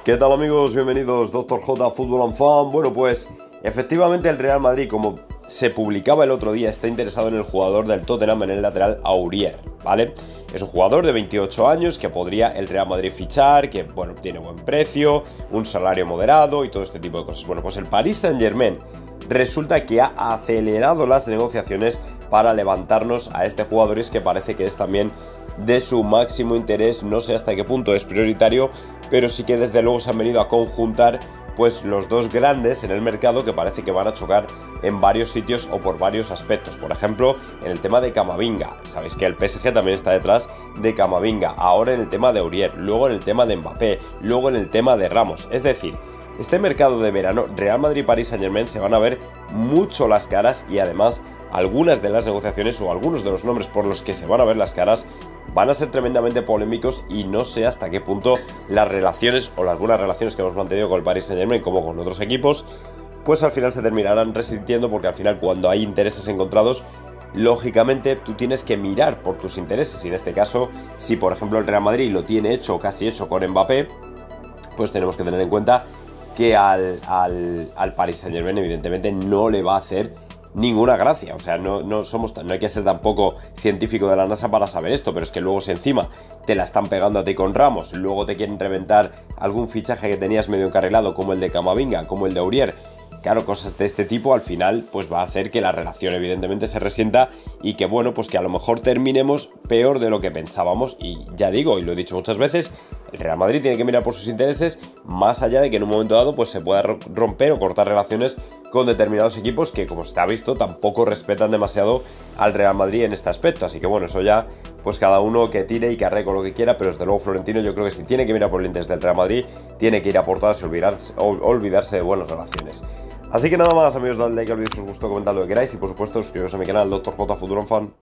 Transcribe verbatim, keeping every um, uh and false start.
¿Qué tal amigos? Bienvenidos, Doctor J, Fútbol and Fan. Bueno, pues efectivamente el Real Madrid, como se publicaba el otro día, está interesado en el jugador del Tottenham, en el lateral Aurier, ¿vale? Es un jugador de veintiocho años que podría el Real Madrid fichar, que bueno, tiene buen precio, un salario moderado y todo este tipo de cosas. Bueno, pues el Paris Saint-Germain resulta que ha acelerado las negociaciones para levantarnos a este jugador, y es que parece que es también de su máximo interés. No sé hasta qué punto es prioritario, pero sí que desde luego se han venido a conjuntar pues los dos grandes en el mercado, que parece que van a chocar en varios sitios o por varios aspectos. Por ejemplo, en el tema de Camavinga, sabéis que el P S G también está detrás de Camavinga, ahora en el tema de Aurier, luego en el tema de Mbappé, luego en el tema de Ramos. Es decir, este mercado de verano, Real Madrid-Paris Saint-Germain, se van a ver mucho las caras, y además algunas de las negociaciones o algunos de los nombres por los que se van a ver las caras van a ser tremendamente polémicos, y no sé hasta qué punto las relaciones o las buenas relaciones que hemos mantenido con el Paris Saint-Germain como con otros equipos, pues al final se terminarán resintiendo, porque al final cuando hay intereses encontrados, lógicamente tú tienes que mirar por tus intereses, y en este caso, si por ejemplo el Real Madrid lo tiene hecho o casi hecho con Mbappé, pues tenemos que tener en cuenta que al, al, al Paris Saint-Germain evidentemente no le va a hacer ninguna gracia. O sea, no, no, somos, no hay que ser tampoco científico de la NASA para saber esto, pero es que luego si encima te la están pegando a ti con Ramos, luego te quieren reventar algún fichaje que tenías medio encarrilado, como el de Camavinga, como el de Aurier, claro, cosas de este tipo al final pues va a hacer que la relación evidentemente se resienta, y que bueno, pues que a lo mejor terminemos peor de lo que pensábamos. Y ya digo, y lo he dicho muchas veces, el Real Madrid tiene que mirar por sus intereses, más allá de que en un momento dado pues se pueda romper o cortar relaciones con determinados equipos que, como se ha visto, tampoco respetan demasiado al Real Madrid en este aspecto. Así que bueno, eso ya pues cada uno que tire y que arregle con lo que quiera, pero desde luego Florentino, yo creo que si tiene que mirar por el interés del Real Madrid, tiene que ir a portadas y olvidarse, olvidarse de buenas relaciones. Así que nada más amigos, dadle like al vídeo si os gustó, comentad lo que queráis, y por supuesto suscribiros a mi canal Doctor J, Fútbol and Fan.